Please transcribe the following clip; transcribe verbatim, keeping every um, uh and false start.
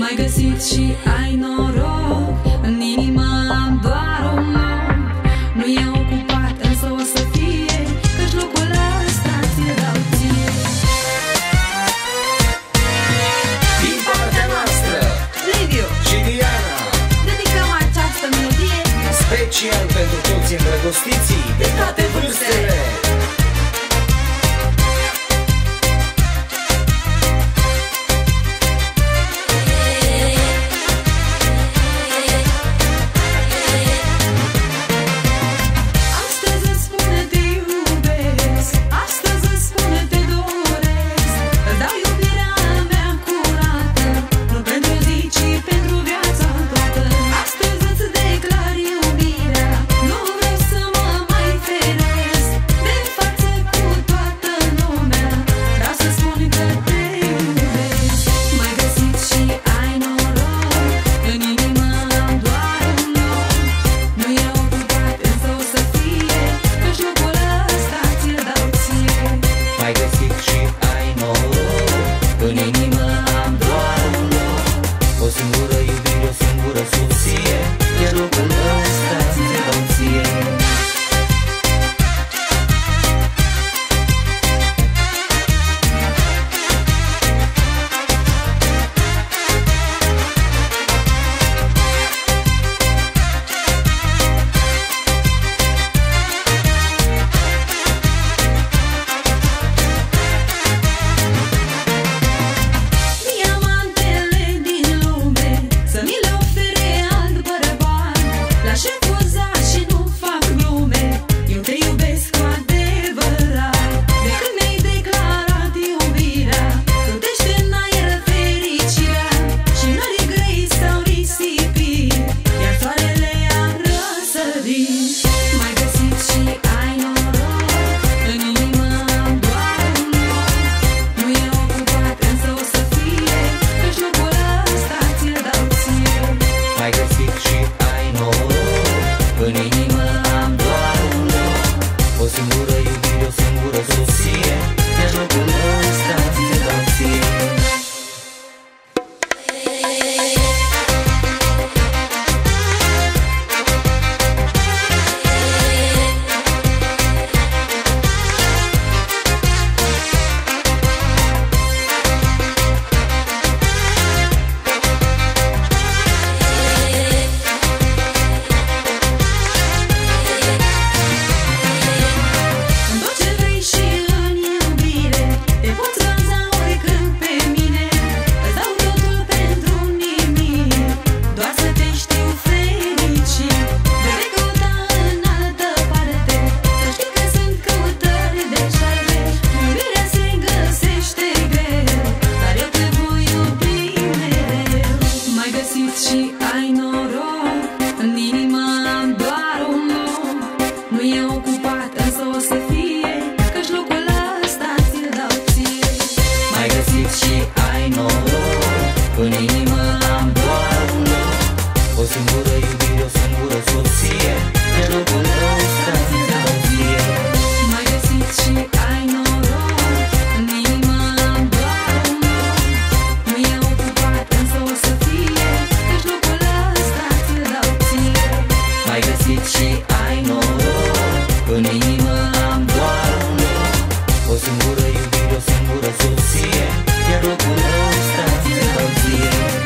M-ai găsit și ai noroc, în inima am doar un loc. Nu e ocupat, însă o să fie, căci locul ăsta ți-l dau ție. Din partea noastră, Liviu și Diana, dedicăm această melodie special pentru toți îndrăgostiții de toate vârstele. și ai noroc, în inima am doar un loc. Nu e ocupat, însă o să fie, căci locul ăsta ți-l dau ție. M-ai găsit și ai noroc, în inima am doar un loc. O singură iubire, o singură soție, de locul ăsta ți-l dau ție. M-ai găsit și ai noroc, în inima am doar un loc. Nu e ocupat, însă o să fie, căci locul ăsta ți-l dau ție. M-ai găsit și ai noroc, în inima am doar un loc. O singură iubire, o singură soție, iar locul ăsta ți-l dau ție.